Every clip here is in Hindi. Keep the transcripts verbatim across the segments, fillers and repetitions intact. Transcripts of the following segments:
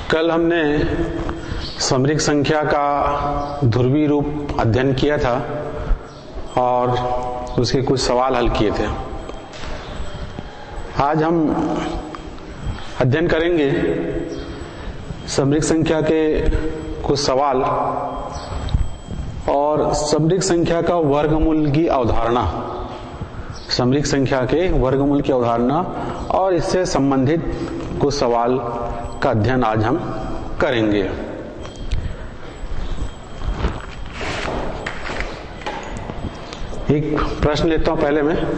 कल हमने समरिक संख्या का ध्रुवीय रूप अध्ययन किया था और उसके कुछ सवाल हल किए थे। आज हम अध्ययन करेंगे समरिक संख्या के कुछ सवाल और समरिक संख्या का वर्गमूल की अवधारणा, समरिक संख्या के वर्गमूल की अवधारणा और इससे संबंधित कुछ सवाल का अध्ययन आज हम करेंगे। एक प्रश्न लेता हूं पहले मैं।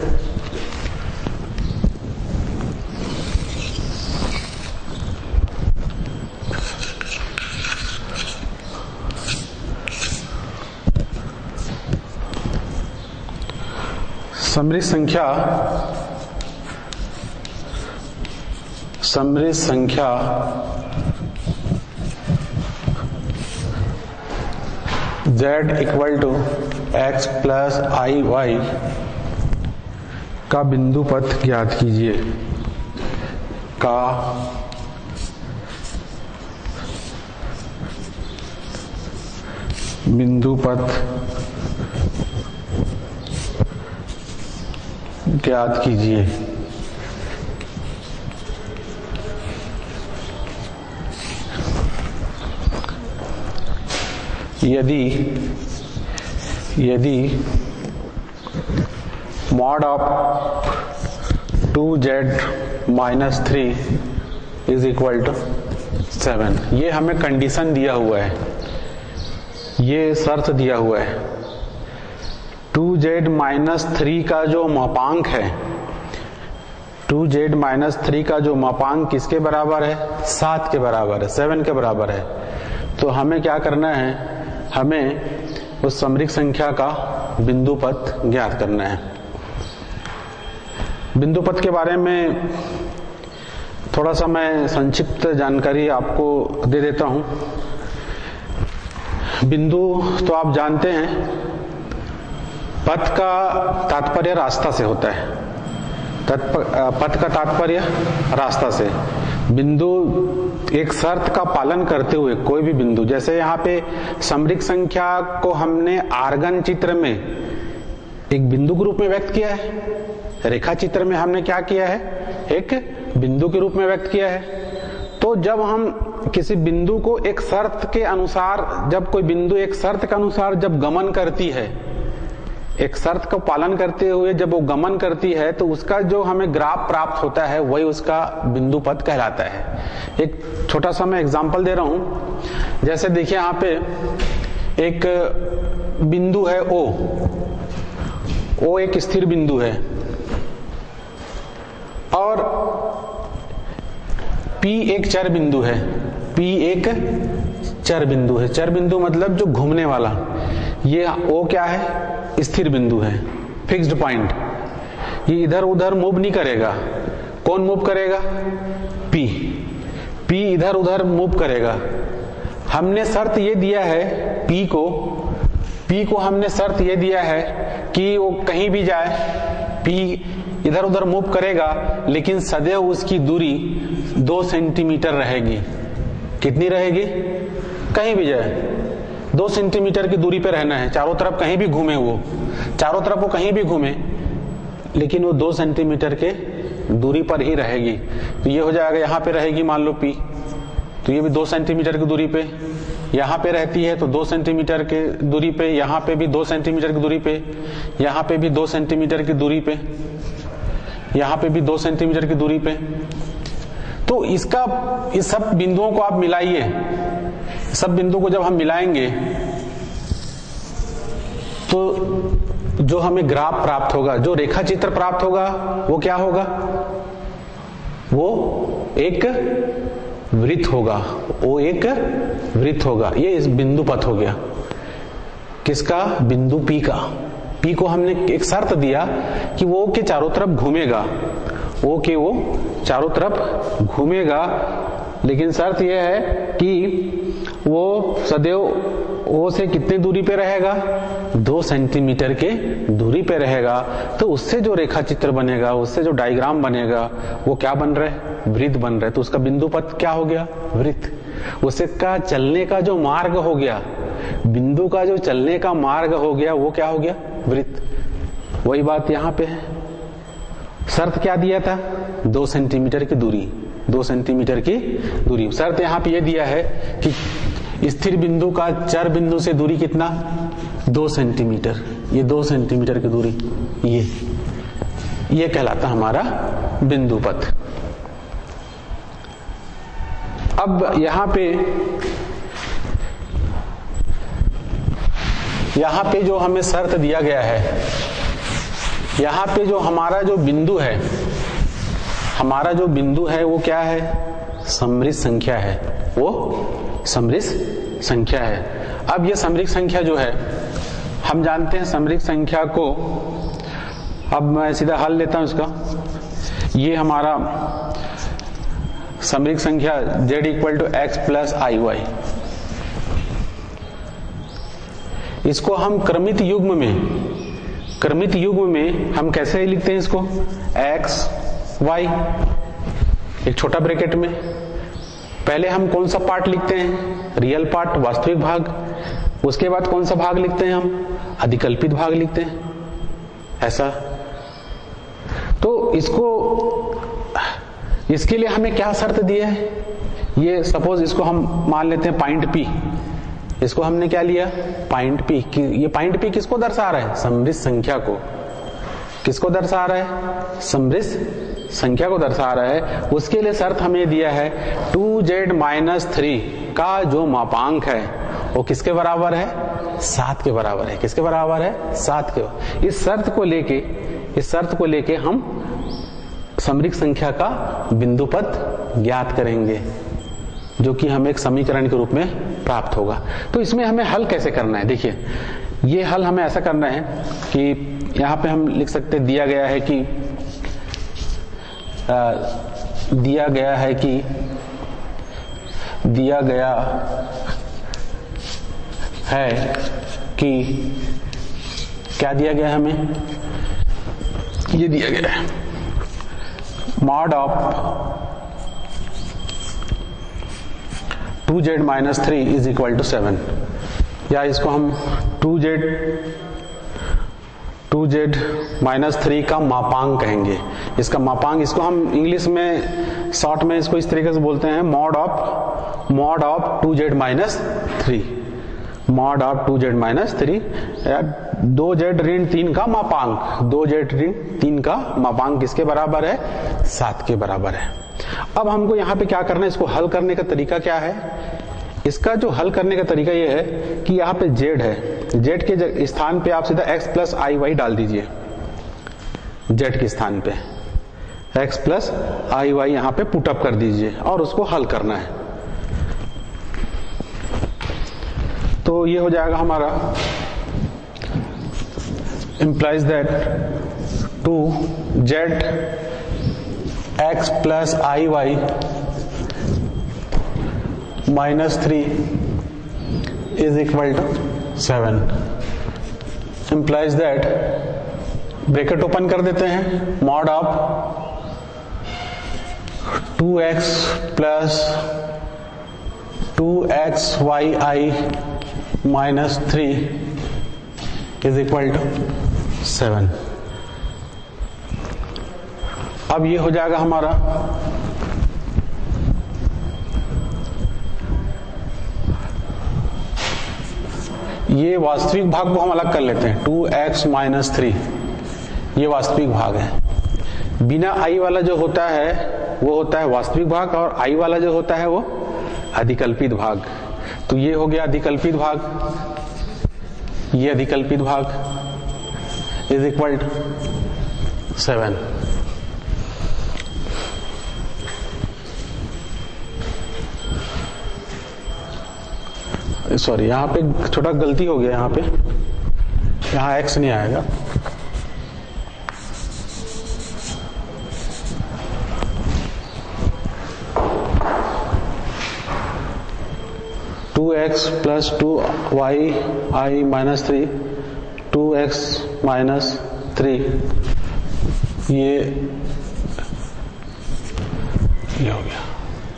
समरिक संख्या समरिक संख्या z equal to x plus i y का बिंदु पथ ज्ञात कीजिए। का बिंदु पथ ज्ञात कीजिए। यदि यदि mod of two z minus three is equal to seven, ये हमें कंडीशन दिया हुआ है, ये शर्त दिया हुआ है। टू जेड माइनस थ्री का जो मापांक है, टू जेड माइनस थ्री का जो मापांक किसके बराबर है? सात के बराबर है, सेवन के बराबर है। तो हमें क्या करना है? हमें उस समरिक संख्या का बिंदु पथ ज्ञात करना है। बिंदु पथ के बारे में थोड़ा सा मैं संक्षिप्त जानकारी आपको दे देता हूं। बिंदु तो आप जानते हैं, पथ का तात्पर्य रास्ता से होता है। पथ का तात्पर्य रास्ता से। बिंदु एक शर्त का पालन करते हुए कोई भी बिंदु, जैसे यहाँ पे समरिक संख्या को हमने आर्गन चित्र में एक बिंदु के रूप में व्यक्त किया है, रेखा चित्र में हमने क्या किया है? एक बिंदु के रूप में व्यक्त किया है। तो जब हम किसी बिंदु को एक शर्त के अनुसार, जब कोई बिंदु एक शर्त के अनुसार जब गमन करती है, एक शर्त का पालन करते हुए जब वो गमन करती है, तो उसका जो हमें ग्राफ प्राप्त होता है वही उसका बिंदु पथ कहलाता है। एक छोटा सा मैं एग्जांपल दे रहा हूं। जैसे देखिए यहाँ पे एक बिंदु है ओ, ओ एक स्थिर बिंदु है और P एक चर बिंदु है। P एक चर बिंदु है। चर बिंदु मतलब जो घूमने वाला। ये O क्या है? स्थिर बिंदु है, फिक्स्ड पॉइंट। ये इधर उधर मूव नहीं करेगा। कौन मूव करेगा? P। P इधर उधर मूव करेगा। हमने शर्त ये दिया है P को, P को हमने शर्त ये दिया है कि वो कहीं भी जाए, P इधर उधर मूव करेगा, लेकिन सदैव उसकी दूरी दो सेंटीमीटर रहेगी। कितनी रहेगी? कहीं भी जाए दो सेंटीमीटर की दूरी पे रहना है। चारों तरफ कहीं भी घूमे, वो चारों तरफ वो कहीं भी घूमे, लेकिन वो दो सेंटीमीटर के दूरी पर ही रहेगी। तो ये हो जाएगा, यहाँ पे रहेगी मान लो P, तो ये भी दो सेंटीमीटर की दूरी पे। यहाँ पे रहती है तो दो सेंटीमीटर के दूरी पे, यहाँ पे भी दो सेंटीमीटर की दूरी पे, यहाँ पे भी दो सेंटीमीटर की दूरी पे, यहाँ पे भी दो सेंटीमीटर की दूरी पे। तो इसका, इस सब बिंदुओं को आप मिलाइए। सब बिंदु को जब हम मिलाएंगे तो जो हमें ग्राफ प्राप्त होगा, जो रेखा चित्र प्राप्त होगा, वो क्या होगा? वो एक वृत्त होगा। वो एक वृत्त होगा। ये इस बिंदु पथ हो गया। किसका? बिंदु P का। P को हमने एक शर्त दिया कि वो के चारों तरफ घूमेगा, वो के वो चारों तरफ घूमेगा, लेकिन शर्त यह है कि वो सदैव ओ से कितनी दूरी पे रहेगा? दो सेंटीमीटर के दूरी पे रहेगा। तो उससे जो रेखा चित्र बनेगा, उससे जो डायग्राम बनेगा, वो क्या बन रहा है? वृत्त बन रहा है, तो उसका बिंदु पथ क्या हो गया? वृत्त। उसका चलने का जो मार्ग हो गया, बिंदु का जो चलने का मार्ग हो गया, वो क्या हो गया? वृत्त। वही बात यहां पे है। शर्त क्या दिया था? दो सेंटीमीटर की दूरी, दो सेंटीमीटर की दूरी। शर्त यहां पे ये दिया है कि स्थिर बिंदु का चर बिंदु से दूरी कितना? दो सेंटीमीटर। ये दो सेंटीमीटर की दूरी, ये ये कहलाता हमारा बिंदु पथ। अब यहां पे यहां पे जो हमें शर्त दिया गया है, यहां पे जो हमारा जो बिंदु है, हमारा जो बिंदु है वो क्या है? समृद्ध संख्या है, वो समृद्ध संख्या है। अब ये समृद्ध संख्या जो है, हम जानते हैं समृद्ध संख्या को, अब मैं सीधा हल लेता हूं इसका। ये हमारा समृद्ध संख्या z equal to x plus i y, इसको हम क्रमित युग्म में, क्रमित युग्म में हम कैसे लिखते हैं इसको? x y, एक छोटा ब्रैकेट में। पहले हम कौन सा पार्ट लिखते हैं? रियल पार्ट, वास्तविक भाग। उसके बाद कौन सा भाग लिखते हैं हम? अधिकल्पित भाग लिखते हैं, ऐसा। तो इसको, इसके लिए हमें क्या शर्त दी है? ये सपोज इसको हम मान लेते हैं पॉइंट P, इसको हमने क्या लिया? Point P। ये पॉइंट P किसको दर्शा रहा है? समृद्ध संख्या को। किसको दर्शा रहा है? समृद्ध संख्या को दर्शा रहा है। उसके लिए शर्त हमें दिया है टू जेड माइनस थ्री का जो मापांक है वो किसके बराबर है? सात के बराबर है। किसके बराबर है? सात के। इस शर्त को लेके, इस शर्त को लेके हम समृद्ध संख्या का बिंदु पथ ज्ञात करेंगे, जो कि हमें एक समीकरण के रूप में प्राप्त होगा। तो इसमें हमें हल कैसे करना है? देखिए, ये हल हमें ऐसा करना है कि यहां पे हम लिख सकते, दिया गया है कि आ, दिया गया है कि दिया गया है कि क्या दिया गया है हमें? ये दिया गया है mod of two z minus three is equal to seven, या इसको हम two z two z minus three का मापांक कहेंगे। इसका मापांक, इसको हम इंग्लिश में शॉर्ट में इसको इस तरीके से बोलते हैं mod of mod of two z minus three, mod of two z minus three. दो जेड ऋण तीन का मापांक, दो जेड ऋण तीन का मापांक किसके बराबर है? सात के बराबर है। अब हमको यहाँ पे क्या करना है? इसको हल करने का तरीका क्या है? इसका जो हल करने का तरीका ये है कि यहाँ पे z है, z के स्थान पे आप सीधा x प्लस आई वाई डाल दीजिए। z के स्थान पे x प्लस आई वाई यहाँ पे पुटअप कर दीजिए और उसको हल करना है। तो ये हो जाएगा हमारा, implies that two z x plus i y minus three is equal to seven. Implies that, bracket open कर देते हैं, mod of two x plus two x y i minus three is equal to seven. अब ये हो जाएगा हमारा ये वास्तविक भाग को हम अलग कर लेते हैं, टू एक्स माइनस थ्री, ये वास्तविक भाग है। बिना आई वाला जो होता है वो होता है वास्तविक भाग, और आई वाला जो होता है वो अधिकल्पित भाग। तो ये हो गया अधिकल्पित भाग, ये अधिकल्पित भाग is equal to seven. Sorry, यहाँ पे छोटा गलती हो गया, यहाँ पे यहाँ एक्स नहीं आएगा, two x plus two y i minus three, two x minus three, ये ये हो गया।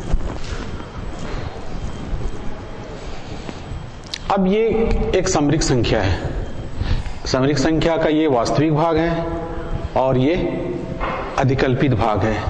अब ये एक समरिक संख्या है, समरिक संख्या का ये वास्तविक भाग है और ये अधिकल्पित भाग है,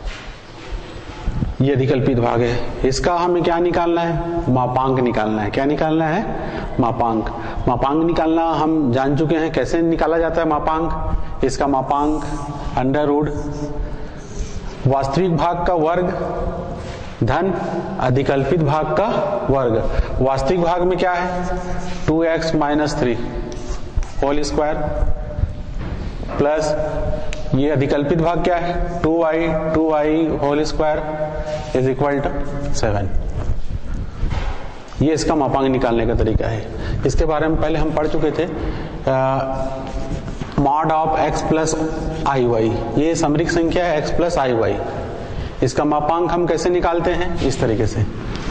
ये अधिकल्पित भाग है। इसका हमें क्या निकालना है? मापांक निकालना है। क्या निकालना है? मापांक। मापांक निकालना हम जान चुके हैं, कैसे निकाला जाता है मापांक। इसका मापांक अंडर रूट वास्तविक भाग का वर्ग धन अधिकल्पित भाग का वर्ग। वास्तविक भाग में क्या है? Two x minus three whole square plus ये अधिकल्पित भाग क्या है? Two i two i whole square is equal to seven. ये इसका मापांक निकालने का तरीका है। इसके बारे में पहले हम पढ़ चुके थे, mod of x plus i y. ये समरिक संख्या है एक्स प्लस आई वाई। इसका मापांक हम कैसे निकालते हैं? इस तरीके से,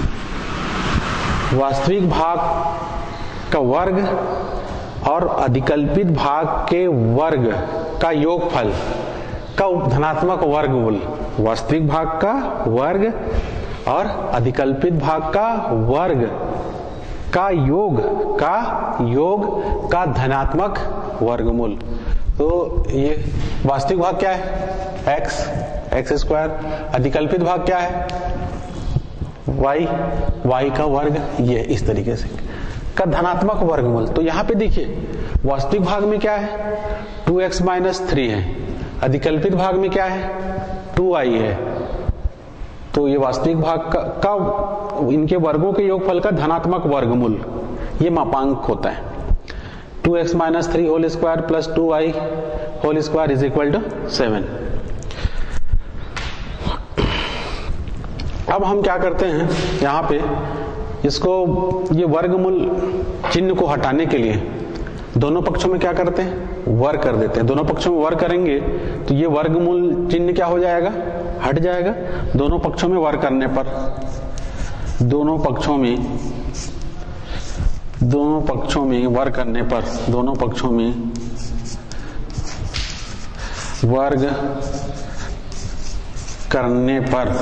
वास्तविक भाग का वर्ग और अधिकल्पित भाग के वर्ग का योगफल का धनात्मक वर्गमूल। वास्तविक भाग का वर्ग और अधिकल्पित भाग का वर्ग का योग का योग का धनात्मक वर्गमूल। तो ये वास्तविक भाग क्या है? X x square. अधिकल्पित भाग क्या है? वाई वाई का वर्ग, ये इस तरीके से का धनात्मक वर्गमूल। तो यहां पे देखिए, वास्तविक भाग में क्या है? टू एक्स माइनस थ्री है। अधिकल्पित भाग में क्या है? टू आई है। तो ये वास्तविक भाग का, का इनके वर्गों के योगफल का धनात्मक वर्गमूल, ये मापांक होता है। Two x minus three whole square plus two i whole square is equal to seven. अब हम क्या करते हैं यहाँ पे, इसको ये वर्गमूल चिन्ह को हटाने के लिए दोनों पक्षों में क्या करते हैं? वर्ग कर देते हैं। दोनों पक्षों में वर्ग करेंगे तो ये वर्गमूल चिन्ह क्या हो जाएगा? हट जाएगा। दोनों पक्षों में वर्ग करने पर, दोनों पक्षों में दोनों पक्षों में वर्ग करने पर दोनों पक्षों में वर्ग करने पर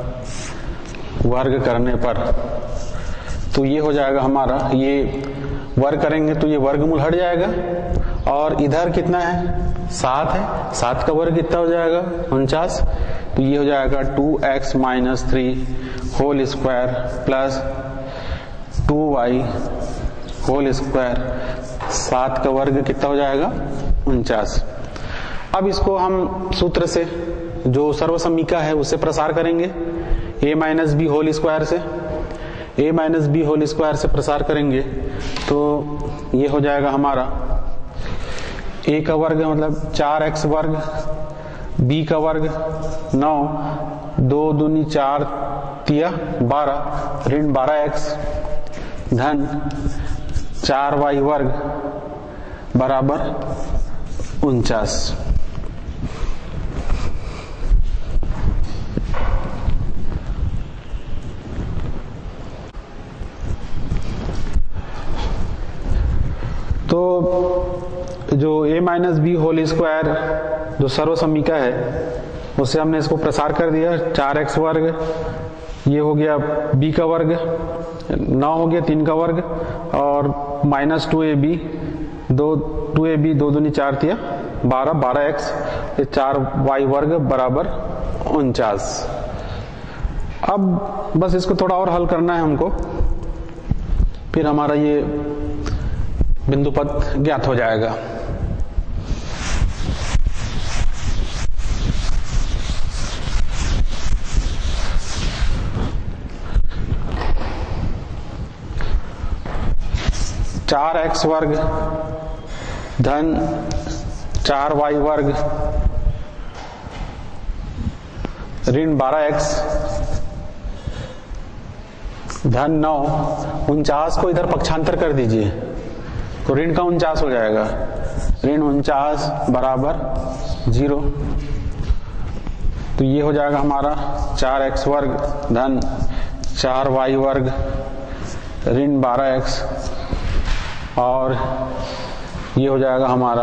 वर्ग करने पर तो ये हो जाएगा हमारा, ये वर्ग करेंगे तो ये वर्गमूल हट जाएगा। और इधर कितना है? सात है। सात का वर्ग कितना हो जाएगा? उनचास। तो ये हो जाएगा two x minus three whole square plus two y whole square. सात का वर्ग कितना हो जाएगा? उनचास। अब इसको हम सूत्र से, जो सर्वसमीका है, उससे प्रसार करेंगे। a minus b whole square से a minus b whole square से प्रसार करेंगे तो ये हो जाएगा हमारा a का वर्ग मतलब चार एक्स वर्ग, b का वर्ग नौ, दो दूनी चार तिया बारह, ऋण बारह एक्स धन चार वाई वर्ग बराबर उनचास। तो जो a minus b whole square जो सर्वसमीका है उससे हमने इसको प्रसार कर दिया। चार एक्स वर्ग, ये हो गया b का वर्ग, नौ हो गया तीन का वर्ग और माइनस टू ए बी, दो टू ए बी दो दूनी चार तिया बारह, बारह एक्स, चार वाई वर्ग बराबर उनचास। अब बस इसको थोड़ा और हल करना है हमको, फिर हमारा ये बिंदु पद ज्ञात हो जाएगा। चार एक्स वर्ग धन चार वाई वर्ग ऋण बारह एक्स धन नौ। उनचास को इधर पक्षांतर कर दीजिए तो ऋण का उनचास हो जाएगा। ऋण उनचास बराबर जीरो। तो ये हो जाएगा हमारा चार एक्स वर्ग धन चार वाई वर्ग ऋण बारह एक्स और ये हो जाएगा हमारा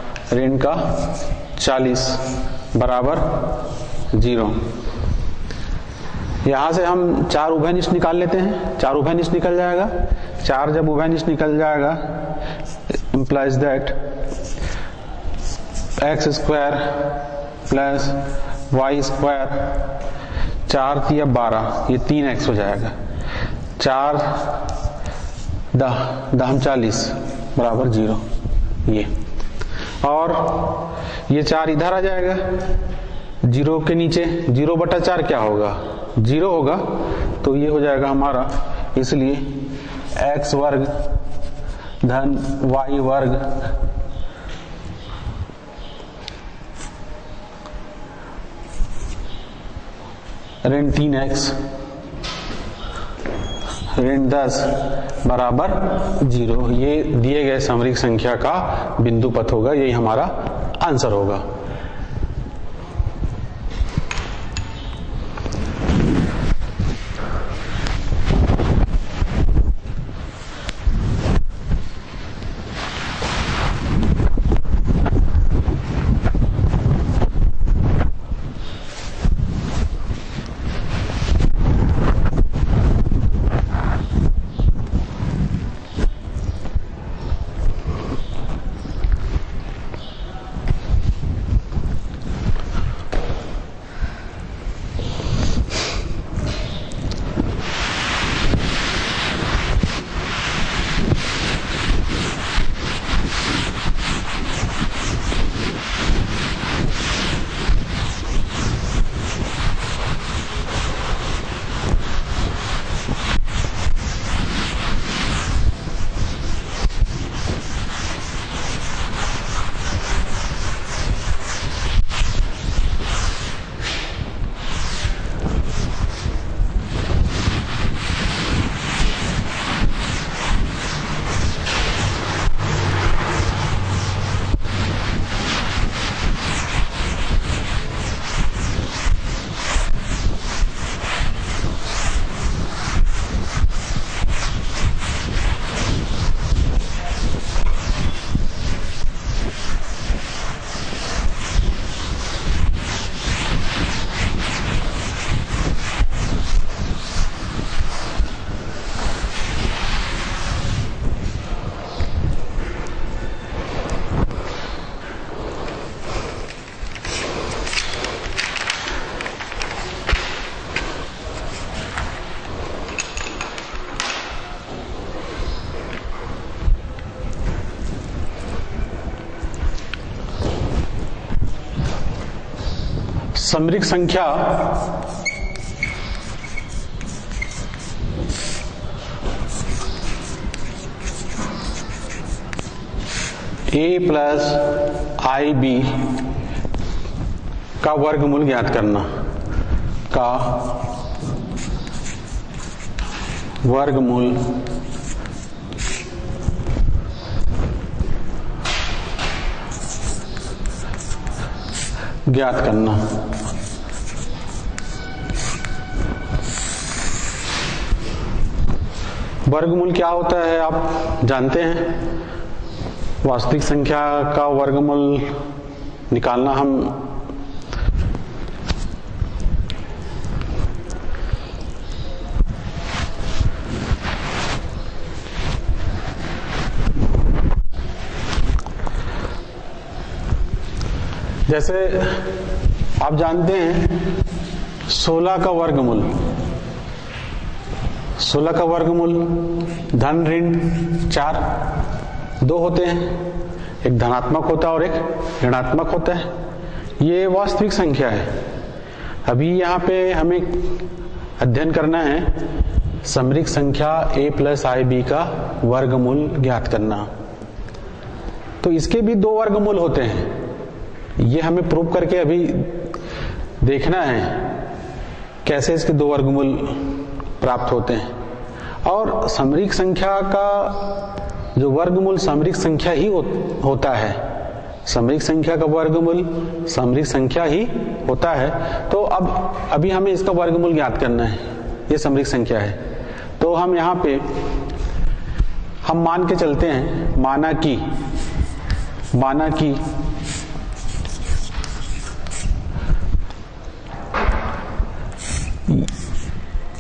ऋण का चालीस बराबर जीरो। यहां से हम चार उभयनिष्ठ निकाल लेते हैं, चार उभयनिष्ठ निकल जाएगा। चार जब उभयनिष्ठ निकल जाएगा implies that x square plus y square, चार तिया बारह, ये तीन एक्स हो जाएगा। चार दह दहम चालीस बराबर जीरो, ये और ये चार इधर आ जाएगा, जीरो के नीचे जीरो बटा चार क्या होगा, जीरो होगा, तो ये हो जाएगा हमारा, इसलिए एक्स वर्ग धन वाई वर्ग ऋण तीन एक्स ऋण दस बराबर जीरो। ये दिए गए समरीक संख्या का बिंदु पथ होगा, यही हमारा आंसर होगा। समरीक संख्या ए प्लस आई बी का वर्गमूल ज्ञात करना, का वर्गमूल ज्ञात करना। वर्गमूल क्या होता है आप जानते हैं। वास्तविक संख्या का वर्गमूल निकालना हम जैसे आप जानते हैं सोलह का वर्गमूल, सोलह का वर्गमूल धन ऋण चार दो होते हैं, एक धनात्मक होता है और एक ऋणात्मक होता है। ये वास्तविक संख्या है। अभी यहाँ पे हमें अध्ययन करना है समरीक संख्या a प्लस आई बी का वर्गमूल ज्ञात करना। तो इसके भी दो वर्गमूल होते हैं, ये हमें प्रूव करके अभी देखना है कैसे इसके दो वर्गमूल प्राप्त होते हैं। और समरीक संख्या का जो वर्गमूल समरीक संख्या ही हो, होता है, समरीक संख्या का वर्गमूल समरीक संख्या ही होता है। तो अब अभी हमें इसका वर्गमूल ज्ञात करना है, ये समरीक संख्या है। तो हम यहाँ पे हम मान के चलते हैं, माना कि माना कि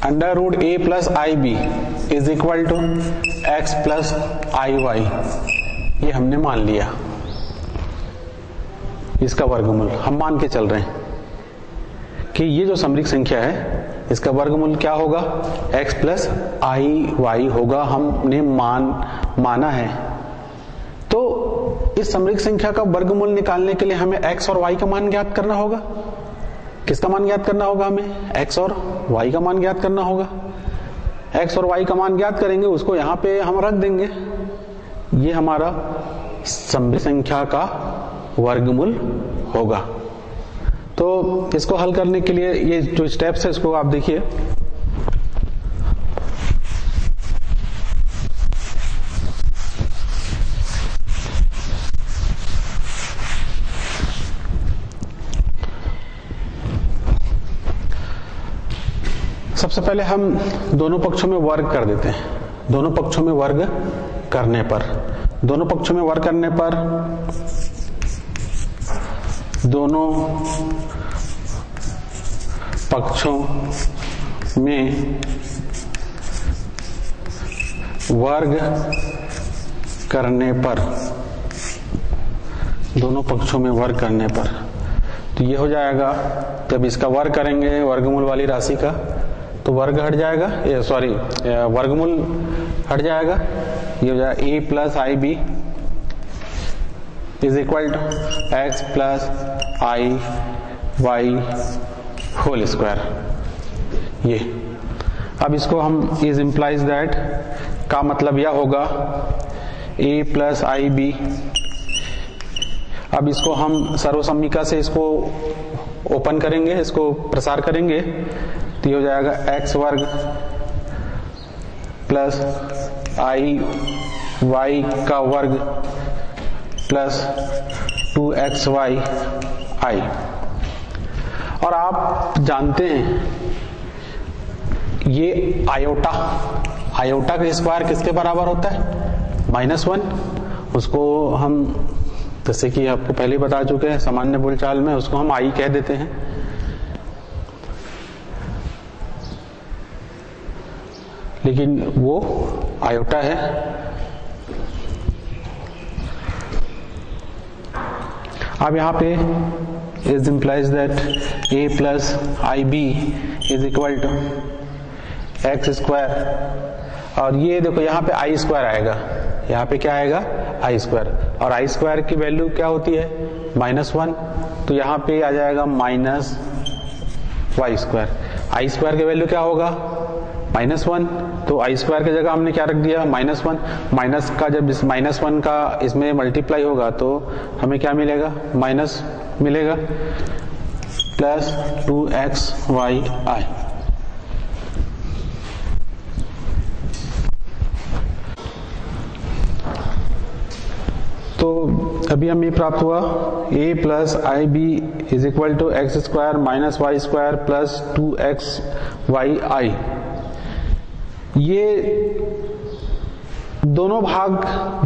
under root a plus i b is equal to x plus i y, ये हमने मान लिया, इसका वर्गमूल हम मान के चल रहे हैं कि ये जो समरिक संख्या है इसका वर्गमूल क्या होगा, x प्लस आई वाई होगा, हमने मान माना है। तो इस समरिक संख्या का वर्गमूल निकालने के लिए हमें x और y का मान ज्ञात करना होगा। किसका मान ज्ञात करना होगा, हमें x और y का मान ज्ञात करना होगा। x और y का मान ज्ञात करेंगे, उसको यहां पे हम रख देंगे, ये हमारा समरिक संख्या का वर्गमूल होगा। तो इसको हल करने के लिए ये जो स्टेप्स है इसको आप देखिए। सबसे पहले हम दोनों पक्षों में वर्ग कर देते हैं। दोनों पक्षों में वर्ग करने पर दोनों पक्षों में वर्ग करने पर दोनों पक्षों में वर्ग करने पर दोनों पक्षों में वर्ग करने पर तो ये हो जाएगा, जब इसका वर्ग करेंगे वर्गमूल वाली राशि का तो वर्ग हट जाएगा, ये सॉरी वर्गमूल हट जाएगा, ये हो जाएगा a plus i b is equal to x plus i y whole square. ये अब इसको हम इज इम्प्लाइज दैट का मतलब यह होगा ए प्लस आई बी। अब इसको हम सर्वसम्मिका से इसको ओपन करेंगे, इसको प्रसार करेंगे तो ये हो जाएगा एक्स वर्ग प्लस आई वाई का वर्ग plus two x y i. और आप जानते हैं ये आयोटा आयोटा का स्क्वायर किसके बराबर होता है, माइनस वन। उसको हम जैसे कि आपको पहले बता चुके हैं सामान्य बोलचाल में, उसको हम आई कह देते हैं। लेकिन वो आयोटा है। अब यहां पे is implies that a plus i b is equal to x square, और ये देखो यहाँ पे आई स्क्वायर आएगा, यहाँ पे क्या आएगा आई स्क्वायर, और आई स्क्वायर की वैल्यू क्या होती है माइनस वन, तो यहाँ पे आ जाएगा minus y square. I square की वैल्यू क्या होगा माइनस वन, तो आई स्क्वायर की जगह हमने क्या रख दिया माइनस वन। माइनस का जब इस माइनस वन का इसमें मल्टीप्लाई होगा तो हमें क्या मिलेगा माइनस मिलेगा plus two x y i. तो अभी हमें प्राप्त हुआ a plus i b is equal to x square minus y square plus two x y i. ये दोनों भाग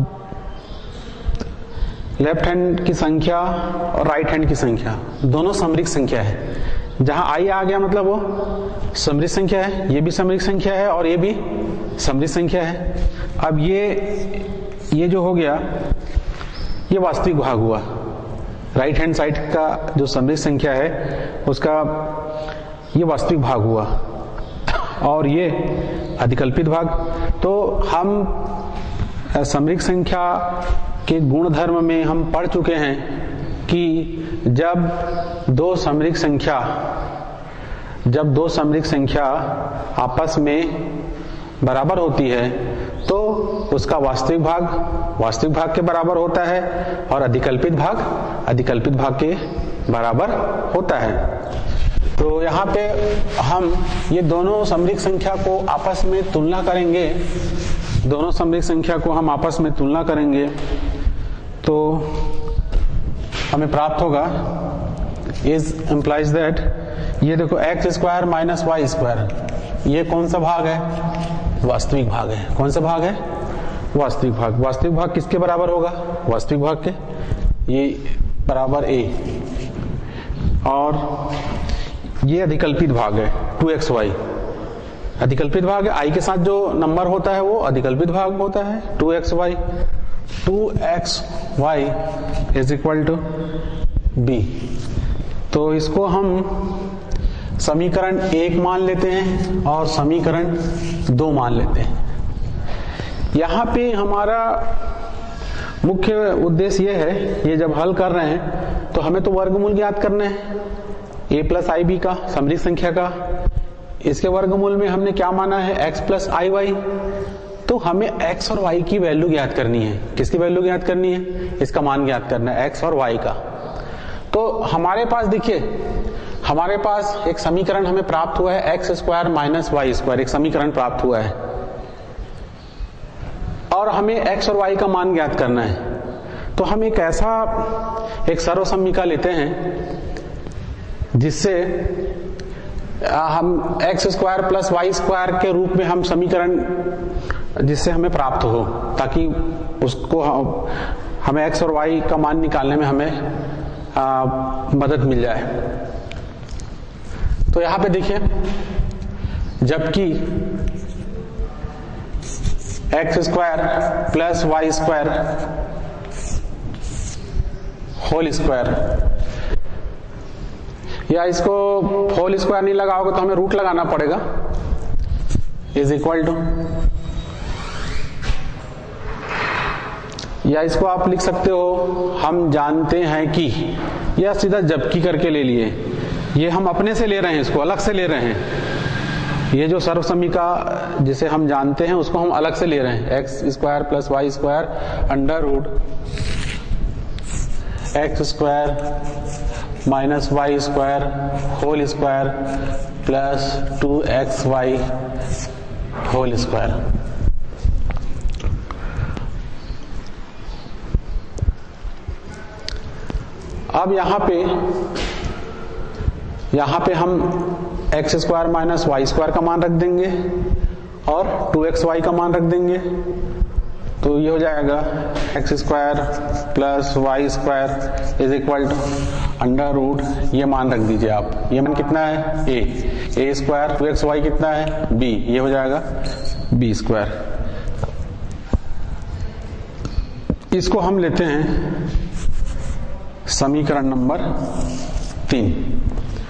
लेफ्ट हैंड की संख्या और राइट हैंड की संख्या दोनों समरिक संख्या है। जहां आई आ गया मतलब वो समरिक संख्या है, ये भी समरिक संख्या है और ये भी समरिक संख्या है। अब ये ये जो हो गया ये वास्तविक भाग हुआ, राइट हैंड साइड का जो समरिक संख्या है उसका ये वास्तविक भाग हुआ, और ये अधिकल्पित भाग। तो हम समरिक संख्या के गुणधर्म में हम पढ़ चुके हैं कि जब दो समरिक संख्या जब दो समरिक संख्या आपस में बराबर होती है तो उसका वास्तविक भाग वास्तविक भाग के बराबर होता है और अधिकल्पित भाग अधिकल्पित भाग के बराबर होता है। तो यहाँ पे हम ये दोनों समरिक संख्या को आपस में तुलना करेंगे दोनों समरिक संख्या को हम आपस में तुलना करेंगे तो हमें प्राप्त होगा इज इम्प्लाइज दैट, ये देखो x square minus y square, ये कौन सा भाग है वास्तविक भाग है। कौन सा भाग है वास्तविक भाग। वास्तविक भाग किसके बराबर होगा वास्तविक भाग के, ये बराबर ए, और ये अधिकल्पित भाग है टू एक्स वाई, अधिकल्पित भाग है, आई के साथ जो नंबर होता है वो अधिकल्पित भाग होता है। Two x y two x y is equal to b. तो इसको हम समीकरण एक मान लेते हैं और समीकरण दो मान लेते हैं। यहां पे हमारा मुख्य उद्देश्य यह है, ये जब हल कर रहे हैं तो हमें तो वर्गमूल ज्ञात करना है a प्लस आई बी का, समृद्ध संख्या का। इसके वर्गमूल में हमने क्या माना है, x प्लस आई वाई। तो हमें x और y की वैल्यू ज्ञात करनी है। किसकी वैल्यू ज्ञात करनी है, इसका मान ज्ञात करना है, x और y का। तो हमारे पास देखिए, हमारे पास एक समीकरण हमें प्राप्त हुआ है, x square minus y square, एक समीकरण प्राप्त हुआ है और हमें x और y का मान ज्ञात करना है। तो हम एक ऐसा एक सर्वसम्मिका लेते हैं जिससे हम x square plus y square के रूप में हम समीकरण जिससे हमें प्राप्त हो, ताकि उसको हमें x और y का मान निकालने में हमें आ, मदद मिल जाए। तो यहां पे देखिए, जबकि x square plus y square whole square, या इसको होल स्क्वायर नहीं लगाओगे तो हमें रूट लगाना पड़ेगा, इज इक्वल टू, या इसको आप लिख सकते हो, हम जानते हैं कि, या सीधा जबकि करके ले लिए, ये हम अपने से ले रहे हैं, इसको अलग से ले रहे हैं। ये जो सर्वसम्मिका जिसे हम जानते हैं उसको हम अलग से ले रहे हैं, x square plus y square under root x square minus y square whole square plus two x y whole square. अब यहां पे यहां पे हम x square minus y square का मान रख देंगे और टू एक्स वाई का मान रख देंगे। तो ये हो जाएगा x square plus y square is equal to under root, ये मान रख दीजिए आप, ये मान कितना है, a a square, two x y कितना है, b, ये हो जाएगा बी स्क्वायर। इसको हम लेते हैं समीकरण नंबर तीन।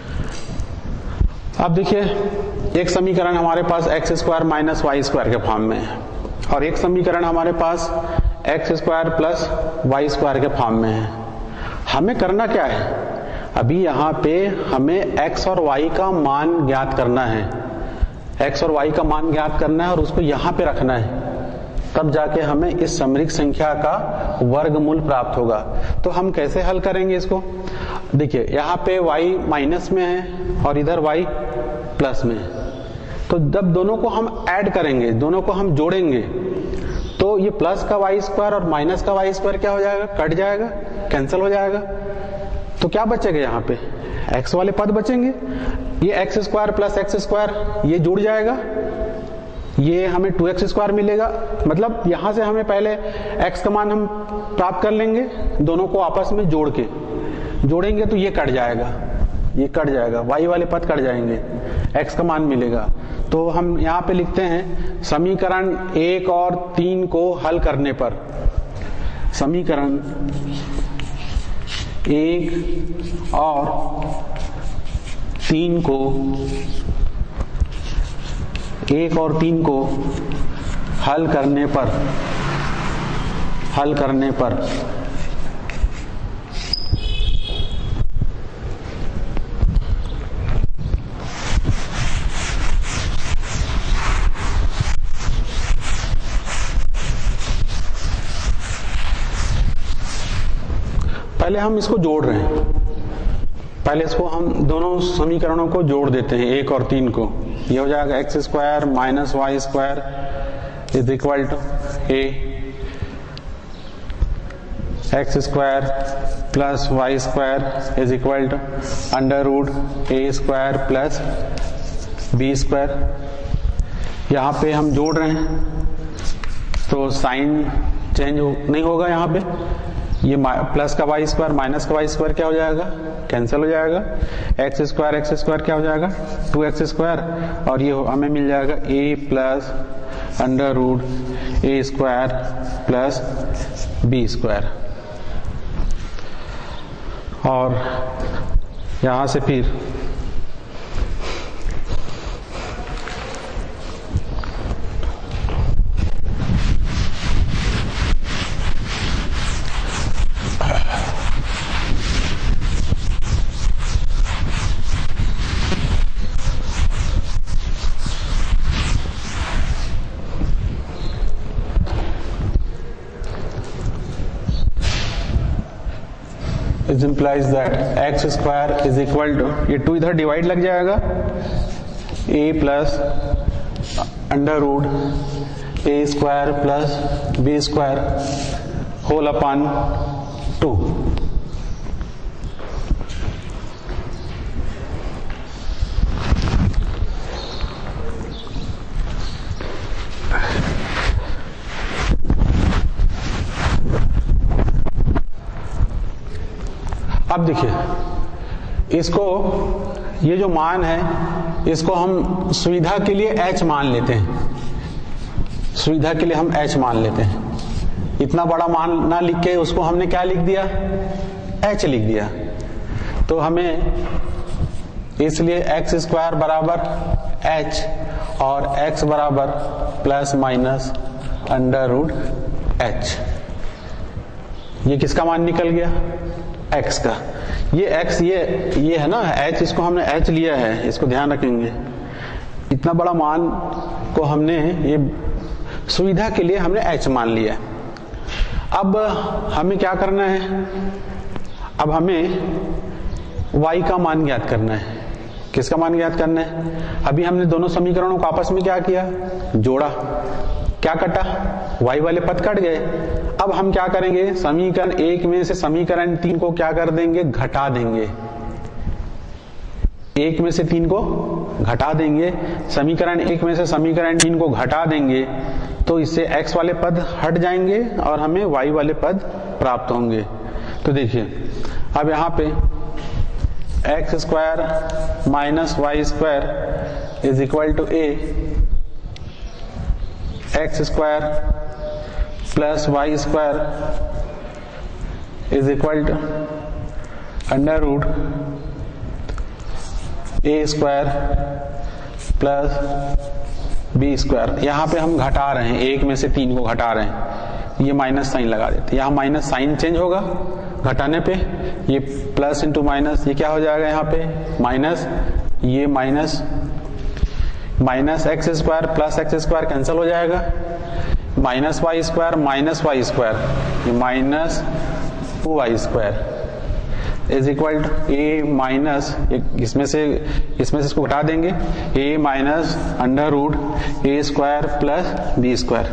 अब देखिए, एक समीकरण हमारे पास x square minus y square के फॉर्म में है और एक समीकरण हमारे पास x square plus y square के फॉर्म में है। हमें करना क्या है, अभी यहाँ पे हमें x और y का मान ज्ञात करना है, x और y का मान ज्ञात करना है और उसको यहाँ पे रखना है, तब जाके हमें इस समृद्ध संख्या का वर्गमूल प्राप्त होगा। तो हम कैसे हल करेंगे इसको, देखिए यहाँ पे y माइनस में है और इधर y प्लस में है। तो जब दोनों को हम ऐड करेंगे, दोनों को हम जोड़ेंगे, तो ये प्लस का वाई स्क्वायर और माइनस का वाई स्क्वायर क्या हो जाएगा, कट जाएगा, कैंसिल हो जाएगा। तो क्या बचेगा, यहाँ पे x वाले पद बचेंगे, ये x square plus x square ये जुड़ जाएगा, ये हमें टू एक्स स्क्वायर मिलेगा। मतलब यहां से हमें पहले x का मान हम प्राप्त कर लेंगे, दोनों को आपस में जोड़ के जोड़ेंगे तो ये कट जाएगा, ये कट जाएगा, y वाले पद कट जाएंगे, x का मान मिलेगा। तो हम यहाँ पे लिखते हैं समीकरण एक और तीन को हल करने पर, समीकरण एक और तीन को एक और तीन को हल करने पर हल करने पर पहले हम इसको जोड़ रहे हैं, पहले इसको हम दोनों समीकरणों को जोड़ देते हैं, एक और तीन को। ये हो जाएगा x square minus y square is equal to a x square plus y square is equal to under root a square plus b square. यहाँ पे हम जोड़ रहे हैं तो साइन चेंज हो, नहीं होगा, यहाँ पे ये प्लस का वाई स्क्वायर माइनस का वाई स्क्वायर क्या हो जाएगा, कैंसिल हो जाएगा, एक्स स्क्वायर एक्स स्क्वायर क्या हो जाएगा टू एक्स स्क्वायर, और ये हमें मिल जाएगा a plus under root a square plus b square. और यहां से फिर it implies that x square is equal to, ये टू इधर डिवाइड लग जाएगा, a plus under root a square plus b square whole upon two. अब देखिए इसको, ये जो मान है इसको हम सुविधा के लिए h मान लेते हैं, सुविधा के लिए हम h मान लेते हैं। इतना बड़ा मान ना लिख के उसको हमने क्या लिख दिया, h लिख दिया। तो हमें इसलिए एक्स स्क्वायर बराबर h और x बराबर plus minus under root h, ये किसका मान निकल गया, x का। ये x ये ये है ना h, इसको हमने h लिया है, इसको ध्यान रखेंगे। इतना बड़ा मान को हमने ये सुविधा के लिए हमने h मान लिया। अब हमें क्या करना है, अब हमें y का मान ज्ञात करना है। किसका मान ज्ञात करना है, अभी हमने दोनों समीकरणों को आपस में क्या किया, जोड़ा, क्या कटा, y वाले पद कट गए। अब हम क्या करेंगे, समीकरण एक में से समीकरण तीन को क्या कर देंगे, घटा देंगे। एक में से तीन को घटा देंगे, समीकरण एक में से समीकरण तीन को घटा देंगे, तो इससे x वाले पद हट जाएंगे और हमें y वाले पद प्राप्त होंगे। तो देखिए अब यहाँ पे x square minus y square is equal to a, x square plus y square is equal to under root a square plus b square. यहां पे हम घटा रहे हैं, एक में से तीन को घटा रहे हैं, ये माइनस साइन लगा देते हैं। यहां माइनस साइन चेंज होगा घटाने पे, ये प्लस इंटू माइनस, ये क्या हो जाएगा यहाँ पे माइनस, ये minus minus x square plus x square cancel हो जाएगा, minus y square minus y square minus two y square is equal to a minus, इसमें से इसमें से इसको घटा देंगे, a minus under root a square plus b square.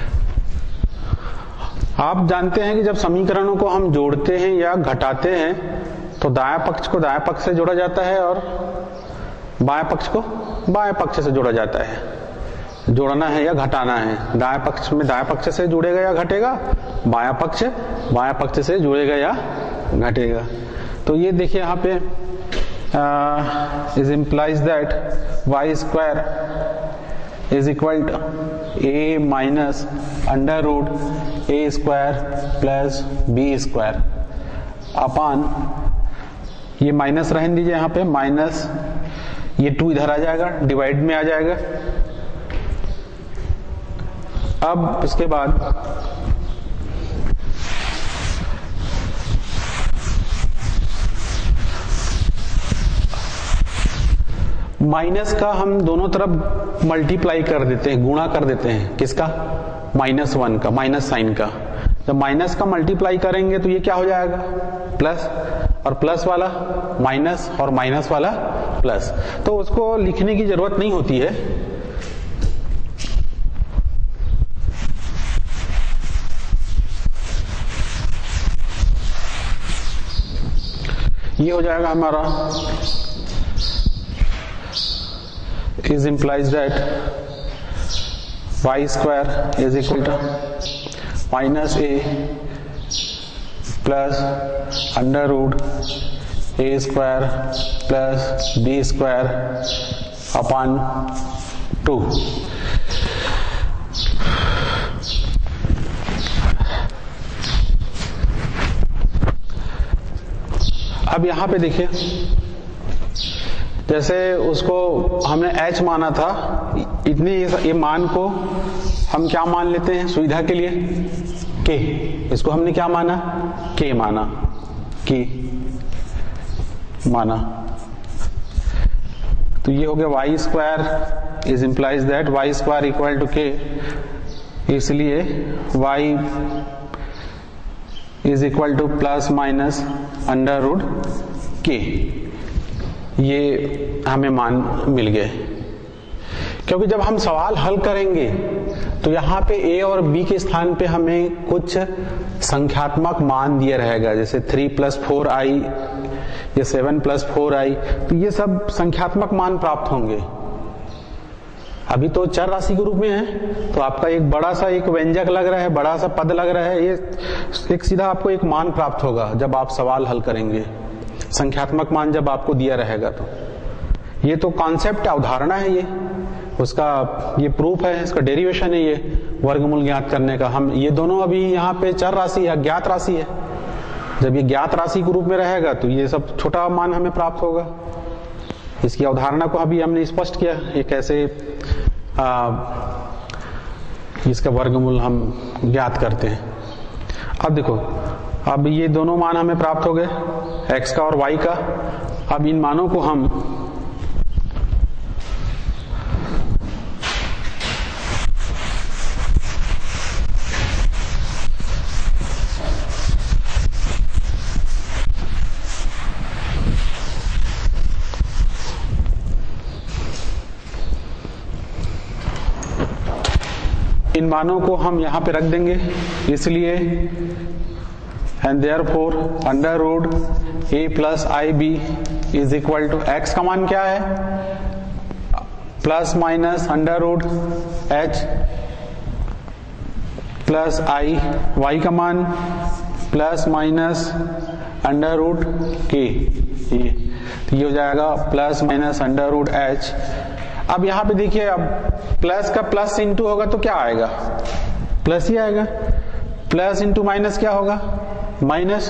आप जानते हैं कि जब समीकरणों को हम जोड़ते हैं या घटाते हैं तो दायां पक्ष को दायां पक्ष से जोड़ा जाता है और बाएं पक्ष को बाएं पक्ष से जोड़ा जाता है। जोड़ना है या घटाना है, दाएं पक्ष में दाएं पक्ष से जुड़ेगा या घटेगा, बायां पक्ष बायां पक्ष से जुड़ेगा या घटेगा। तो ये देखिए यहाँ पे is implies that y square is equal to a minus under root a square plus b square upon, ये माइनस रहने दीजिए यहाँ पे, माइनस ये टू इधर आ जाएगा, डिवाइड में आ जाएगा। अब इसके बाद माइनस का हम दोनों तरफ मल्टीप्लाई कर देते हैं, गुणा कर देते हैं, किसका, माइनस वन का, माइनस साइन का। जब माइनस का मल्टीप्लाई करेंगे तो ये क्या हो जाएगा, प्लस, और प्लस वाला माइनस और माइनस वाला प्लस। तो उसको लिखने की जरूरत नहीं होती है, ये हो जाएगा हमारा is implies that y square is equal to minus a plus under root a square plus b square upon two. अब यहां पे देखिए, जैसे उसको हमने h माना था, इतनी ये मान को हम क्या मान लेते हैं सुविधा के लिए, k। इसको हमने क्या माना, k माना, k माना। तो ये हो गया y square is implies that y square equal to k, इसलिए y is equal to plus minus under root k. ये हमें मान मिल गए, क्योंकि जब हम सवाल हल करेंगे तो यहाँ पे a और b के स्थान पे हमें कुछ संख्यात्मक मान दिया रहेगा, जैसे थ्री प्लस फोर आई या सेवन प्लस फोर आई, तो ये सब संख्यात्मक मान प्राप्त होंगे। अभी तो चर राशि के रूप में है, तो आपका एक बड़ा सा एक व्यंजक लग रहा है, बड़ा सा पद लग रहा है, ये एक सीधा आपको एक मान प्राप्त होगा जब आप सवाल हल करेंगे। संख्यात्मक मान जब आपको दिया रहेगा तो ये तो कॉन्सेप्ट अवधारणा है, ये उसका ये प्रूफ है, इसका डेरिवेशन है ये वर्गमूल ज्ञात करने का। हम ये दोनों अभी यहाँ पे चर राशि या ज्ञात राशि है, जब ये ज्ञात राशि के रूप में रहेगा तो ये सब छोटा मान हमें प्राप्त होगा। इसकी अवधारणा को अभी हमने स्पष्ट किया, ये कैसे आ, इसका वर्गमूल हम ज्ञात करते हैं। अब देखो, अब ये दोनों मान हमें प्राप्त हो गए, x का और y का। अब इन मानों को हम इन मानों को हम यहां पे रख देंगे, इसलिए and therefore under root a plus i b is equal to x का मान क्या है, plus minus under root h plus आई, y का मान plus minus under root k, ये तो ये हो जाएगा plus minus under root h। अब यहां पे देखिए, अब प्लस का प्लस इंटू होगा तो क्या आएगा, प्लस ही आएगा। प्लस इंटू माइनस क्या होगा, माइनस,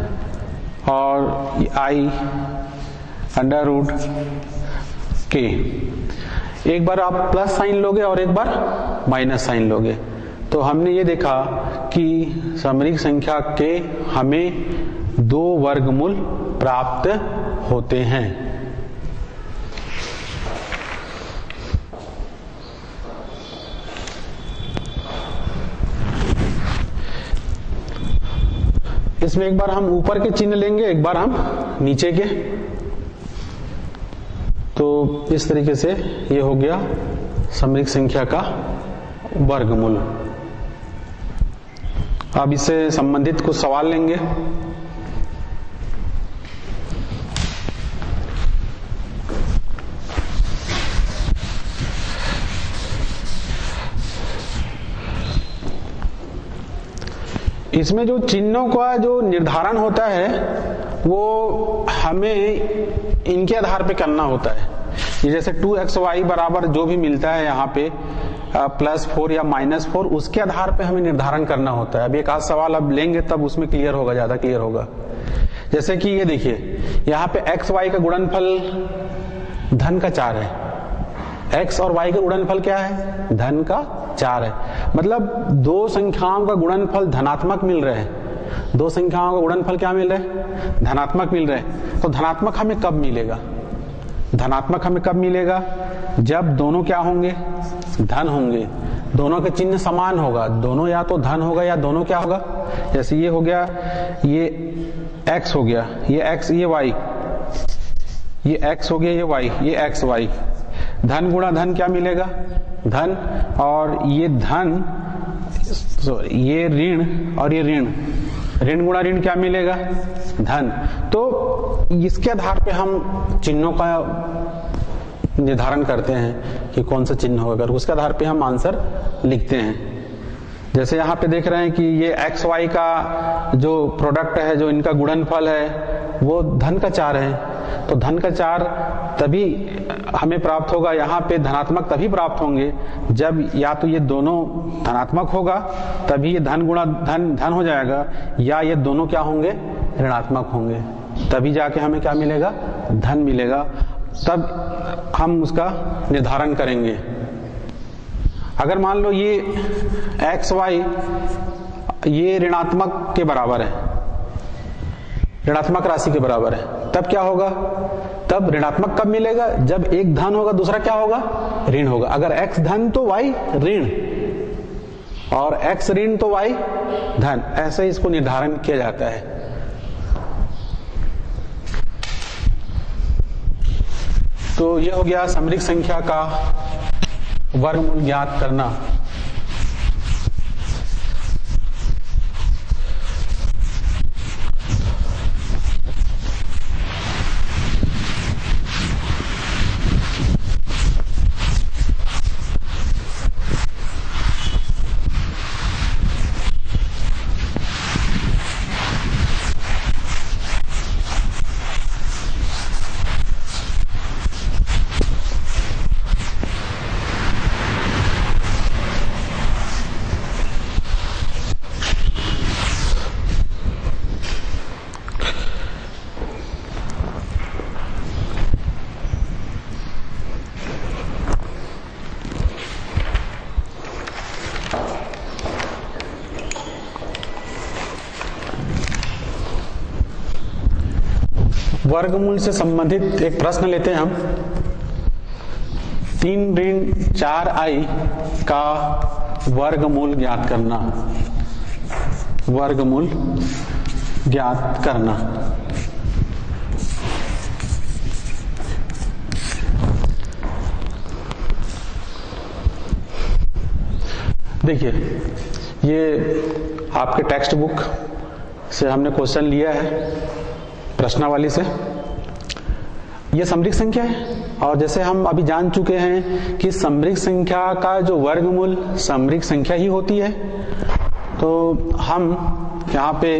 और आई अंडर रूट के। एक बार आप प्लस साइन लोगे और एक बार माइनस साइन लोगे, तो हमने ये देखा कि समरीक संख्या के हमें दो वर्गमूल प्राप्त होते हैं। इसमें एक बार हम ऊपर के चिन्ह लेंगे, एक बार हम नीचे के। तो इस तरीके से ये हो गया समरीक संख्या का वर्गमूल। अब इससे संबंधित कुछ सवाल लेंगे। इसमें जो चिन्हों का जो निर्धारण होता है वो हमें इनके आधार पे करना होता है। ये जैसे टू एक्स वाई बराबर जो भी मिलता है यहाँ पे प्लस फोर या माइनस फोर, उसके आधार पे हमें निर्धारण करना होता है। अब एक आध सवाल अब लेंगे तब उसमें क्लियर होगा, ज्यादा क्लियर होगा। जैसे कि ये देखिए, यहाँ पे एक्स वाई का गुणनफल धन का चार है, x और y का गुणनफल क्या है, धन का चार है। मतलब दो संख्याओं का गुणनफल धनात्मक मिल रहे हैं, दो संख्याओं का गुणनफल क्या मिल रहे हैं, धनात्मक मिल रहे हैं। तो धनात्मक हमें कब मिलेगा, धनात्मक हमें कब मिलेगा, जब दोनों क्या होंगे, धन होंगे, दोनों का चिन्ह समान होगा, दोनों या तो धन होगा या दोनों क्या होगा। जैसे ये हो गया, ये x हो गया, ये x, ये y, ये x हो गया, ये y, ये x y। धन गुणा धन क्या मिलेगा, धन, और ये धन, ये ऋण और ये ऋण, ऋण गुणा ऋण क्या मिलेगा, धन। तो इसके आधार पे हम चिन्हों का निर्धारण करते हैं कि कौन सा चिन्ह होगा, अगर उसके आधार पे हम आंसर लिखते हैं। जैसे यहाँ पे देख रहे हैं कि ये एक्स वाई का जो प्रोडक्ट है, जो इनका गुणनफल है, वो धन का चार है। तो धन का चार तभी हमें प्राप्त होगा, यहाँ पे धनात्मक तभी प्राप्त होंगे जब या तो ये दोनों धनात्मक होगा तभी ये धन गुणा धन धन हो जाएगा, या ये दोनों क्या होंगे, ऋणात्मक होंगे, तभी जाके हमें क्या मिलेगा, धन मिलेगा। तब हम उसका निर्धारण करेंगे। अगर मान लो ये एक्स वाई ये ऋणात्मक के बराबर है, ऋणात्मक राशि के बराबर है, तब क्या होगा, तब ऋणात्मक कब मिलेगा, जब एक धन होगा दूसरा क्या होगा, ऋण होगा। अगर x धन तो y ऋण, और x ऋण तो y धन, ऐसे इसको निर्धारण किया जाता है। तो यह हो गया समरिक संख्या का वर्गमूल ज्ञात करना। वर्गमूल से संबंधित एक प्रश्न लेते हैं हम। तीन ऋण चार आई का वर्गमूल ज्ञात करना, वर्गमूल ज्ञात करना। देखिए, ये आपके टेक्स्ट बुक से हमने क्वेश्चन लिया है, प्रश्नावली से। यह समरिक संख्या है, और जैसे हम अभी जान चुके हैं कि समरिक संख्या का जो वर्गमूल समरिक संख्या ही होती है, तो हम यहाँ पे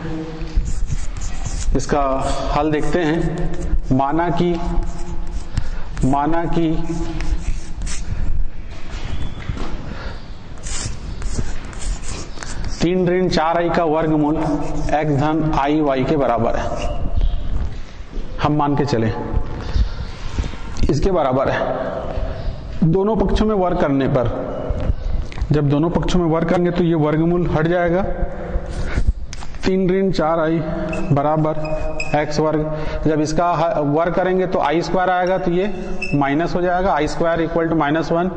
इसका हल देखते हैं। माना कि माना कि तीन ऋण चार आई का वर्गमूल एक्स धन आई वाई के बराबर है। हम मान के चले इसके बराबर है। दोनों पक्षों में वर्ग करने पर, जब दोनों पक्षों में वर्ग करेंगे तो ये वर्गमूल हट जाएगा। तीन ऋण चार आई बराबर एक्स वर्ग, जब इसका वर्ग करेंगे तो आई स्क्वायर आएगा, तो ये माइनस हो जाएगा। I square equal to minus one.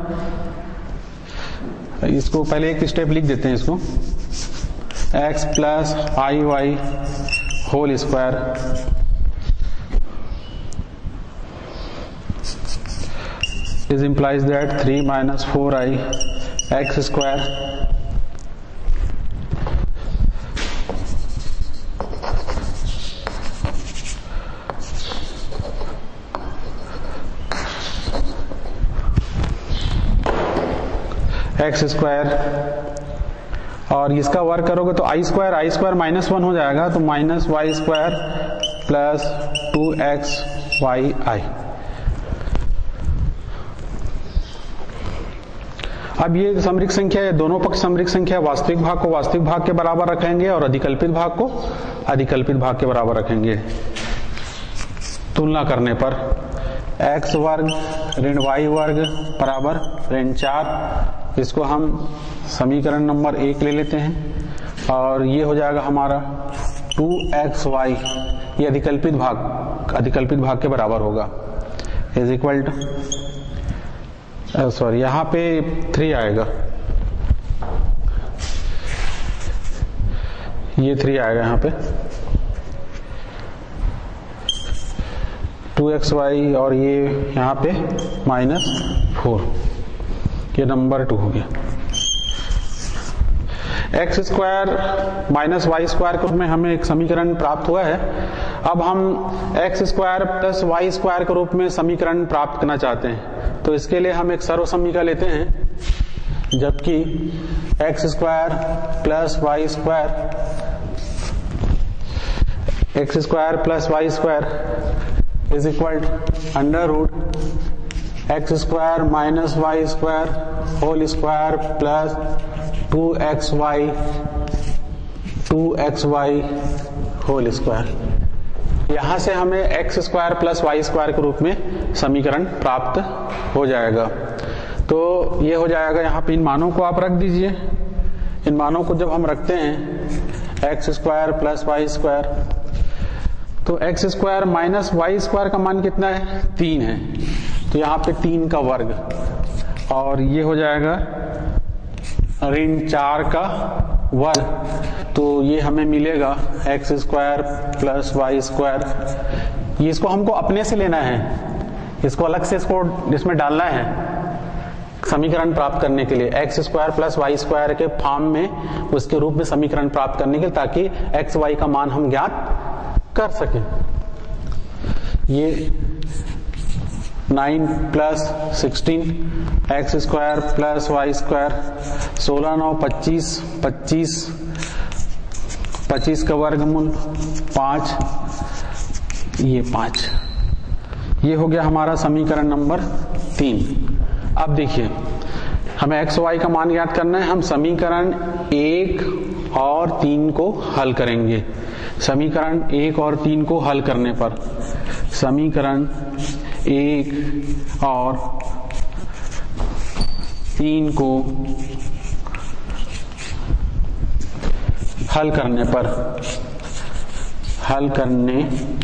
इसको पहले एक स्टेप लिख देते हैं, इसको x plus i y whole square is implies that three minus four i x square x square, और इसका वर्क करोगे तो i square i square minus one हो जाएगा, तो minus y square plus two x y i. अब ये समरिक संख्या है, दोनों पक्ष समरिक संख्या, वास्तविक भाग को वास्तविक भाग के बराबर रखेंगे और अधिकल्पित भाग को अधिकल्पित भाग के बराबर रखेंगे। तुलना करने पर x वर्ग ऋण वाई वर्ग बराबर ऋण चार, इसको हम समीकरण नंबर एक ले लेते हैं, और ये हो जाएगा हमारा टू एक्स वाई, ये अधिकल्पित भाग अधिकल्पित भाग के बराबर होगा, इज इक्वल टू सॉरी यहाँ पे थ्री आएगा, ये थ्री आएगा यहाँ पे, टू एक्स वाई, और ये यहाँ पे माइनस फोर, ये नंबर टू हो गया। X square minus y square के रूप में हमें एक समीकरण प्राप्त हुआ है। अब हम x square plus y square के रूप में समीकरण प्राप्त करना चाहते हैं, तो इसके लिए हम एक सर्व समीकरण लेते हैं, जबकि x square plus y square x square plus y square is equal under root x square minus y square whole square plus two x y two x y whole square. यहां से हमें x square plus y square के रूप में समीकरण प्राप्त हो जाएगा। तो ये हो जाएगा, यहाँ पे इन मानों को आप रख दीजिए। इन मानों को जब हम रखते हैं x square plus y square, तो x square minus y square का मान कितना है? तीन है। तो यहाँ पे तीन का वर्ग, और ये हो जाएगा ऋण चार का वर्ग। तो ये हमें मिलेगा x square plus y square. ये इसको हमको अपने से लेना है, इसको अलग से इसको इसमें डालना है समीकरण प्राप्त करने के लिए, x square plus y square के फॉर्म में, उसके रूप में समीकरण प्राप्त करने के लिए, ताकि एक्स वाई का मान हम ज्ञात कर सकें। ये nine plus sixteen x square plus y square, सोलह नौ पच्चीस, पच्चीस पच्चीस का वर्गमूल पांच, ये पांच। ये हो गया हमारा समीकरण नंबर तीन। अब देखिए, हमें एक्स वाई का मान ज्ञात करना है। हम समीकरण एक और तीन को हल करेंगे। समीकरण एक और तीन को हल करने पर, समीकरण एक और तीन को हल करने पर हल करने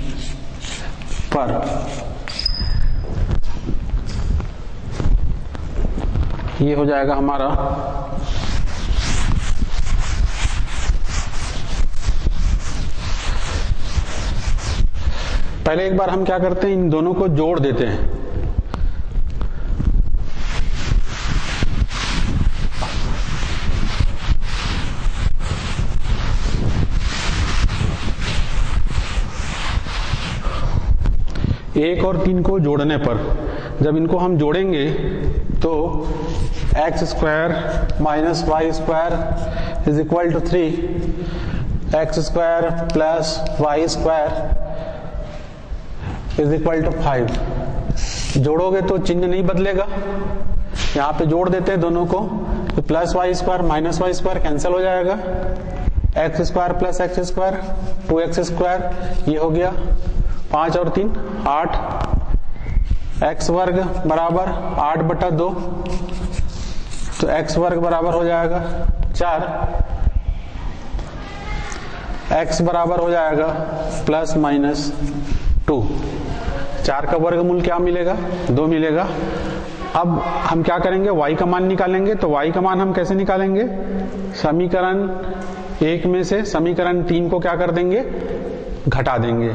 पर ये हो जाएगा हमारा पहले एक बार हम क्या करते हैं, इन दोनों को जोड़ देते हैं। एक और तीन को जोड़ने पर, जब इनको हम जोड़ेंगे तो x square minus y square is equal to three, x square plus y square is equal to five. जोड़ोगे तो चिन्ह नहीं बदलेगा, यहाँ पे जोड़ देते हैं दोनों को, तो plus y square minus y square cancel हो जाएगा, x square plus x square two x square, ये हो गया पांच और तीन आठ, एक्स वर्ग बराबर आठ बटा दो, तो एक्स वर्ग बराबर हो जाएगा चार, एक्स बराबर हो जाएगा प्लस माइनस टू। चार का वर्गमूल क्या मिलेगा? दो मिलेगा। अब हम क्या करेंगे, y का मान निकालेंगे। तो y का मान हम कैसे निकालेंगे? समीकरण एक में से समीकरण तीन को क्या कर देंगे? घटा देंगे।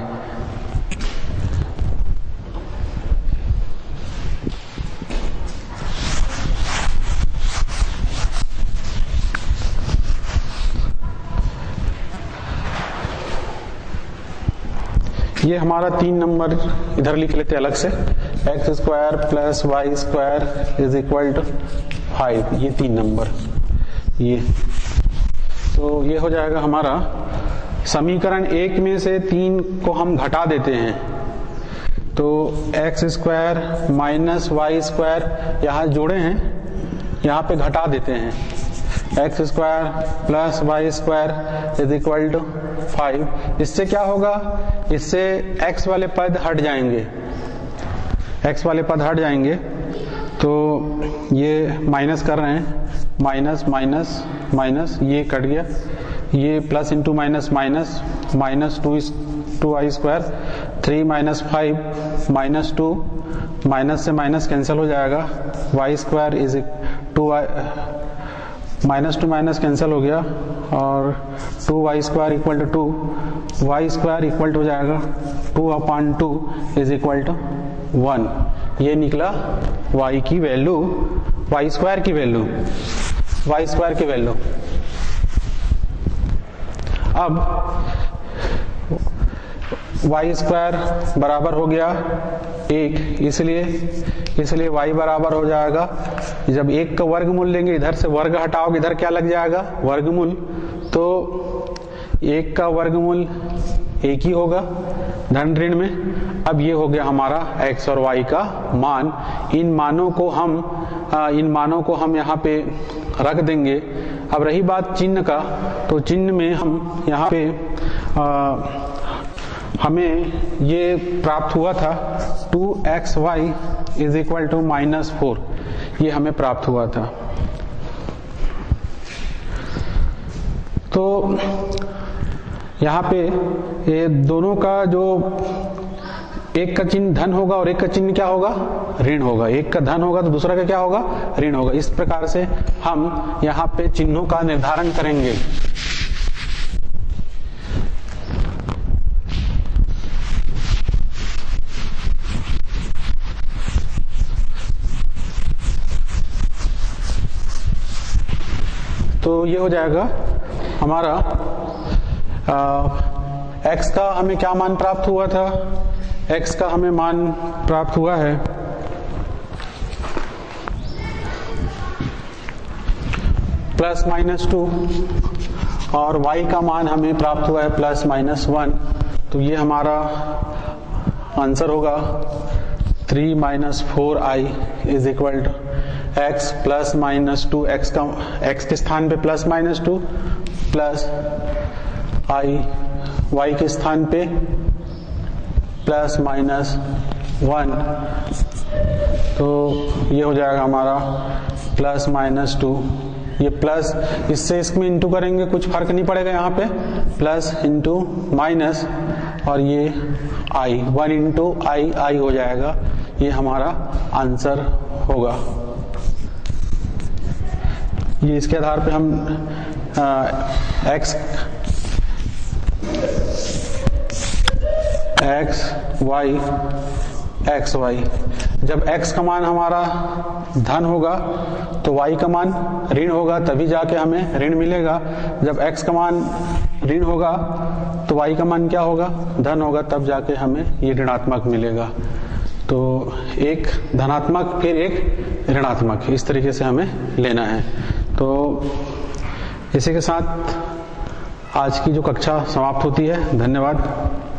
ये हमारा तीन नंबर इधर लिख लेते अलग से, x square plus y square is equal to five, ये तीन नंबर। ये तो ये हो जाएगा हमारा समीकरण एक में से तीन को हम घटा देते हैं, तो x square minus y square यहाँ जोड़े हैं, यहाँ पे घटा देते हैं, x square plus y square is equal to five. इससे क्या होगा? इससे x वाले पद हट जाएंगे, x वाले पद हट जाएंगे। तो ये माइनस कर रहे हैं, माइनस माइनस माइनस, ये कट गया, ये plus into minus minus, minus two two y square, three minus five minus two, minus से माइनस कैंसिल हो जाएगा, y square is two minus two minus cancel हो गया, और two y square equal two two, y square equal two हो जाएगा two upon two is equal to one. ये निकला y की वैल्यू, वाई स्क्वायर की वैल्यू, वाई स्क्वायर की वैल्यू। अब वाई स्क्वायर बराबर हो गया एक, इसलिए इसलिए y बराबर हो जाएगा, जब एक का वर्गमूल लेंगे, इधर से वर्ग हटाओगे, इधर क्या लग जाएगा? वर्गमूल। तो एक का वर्गमूल एक ही होगा धन ऋण में। अब ये हो गया हमारा x और y का मान। इन मानों को हम आ, इन मानों को हम यहाँ पे रख देंगे। अब रही बात चिन्ह का, तो चिन्ह में हम यहाँ पे आ, हमें ये प्राप्त हुआ था two x y is equal to minus four, ये हमें प्राप्त हुआ था। तो यहाँ पे ये दोनों का जो एक का चिन्ह धन होगा और एक का चिन्ह क्या होगा, ऋण होगा। एक का धन होगा तो दूसरा का क्या होगा, ऋण होगा। इस प्रकार से हम यहाँ पे चिन्हों का निर्धारण करेंगे। तो ये हो जाएगा हमारा आ, x का हमें क्या मान प्राप्त हुआ था, x का हमें मान प्राप्त हुआ है प्लस माइनस टू और y का मान हमें प्राप्त हुआ है प्लस माइनस वन। तो ये हमारा आंसर होगा three minus four I is equal to x plus minus two. X का x के स्थान पे प्लस माइनस टू प्लस आई y के स्थान पे प्लस माइनस वन। तो ये हो जाएगा हमारा प्लस माइनस टू। ये प्लस इससे इसमें इंटू करेंगे, कुछ फर्क नहीं पड़ेगा यहाँ पे, प्लस इंटू माइनस और ये आई, वन इंटू आई आई हो जाएगा। ये हमारा आंसर होगा। ये इसके आधार पे हम आ, x x y x y, जब x का मान हमारा धन होगा तो y का मान ऋण होगा, तभी जाके हमें ऋण मिलेगा। जब x का मान ऋण होगा तो y का मान क्या होगा, धन होगा, तब जाके हमें ये ऋणात्मक मिलेगा। तो एक धनात्मक फिर एक ऋणात्मक, इस तरीके से हमें लेना है। तो इसी के साथ आज की जो कक्षा समाप्त होती है। धन्यवाद।